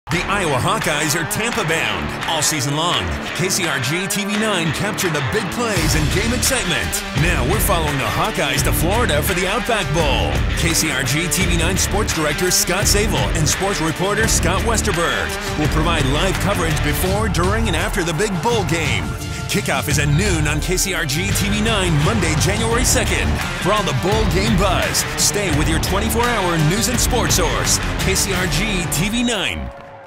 The Iowa Hawkeyes are Tampa-bound all season long. KCRG TV9 captured the big plays and game excitement. Now we're following the Hawkeyes to Florida for the Outback Bowl. KCRG TV9 sports director Scott Zabel and sports reporter Scott Westerberg will provide live coverage before, during, and after the big bowl game. Kickoff is at noon on KCRG TV9 Monday, January 2nd. For all the bowl game buzz, stay with your 24-hour news and sports source, KCRG TV9.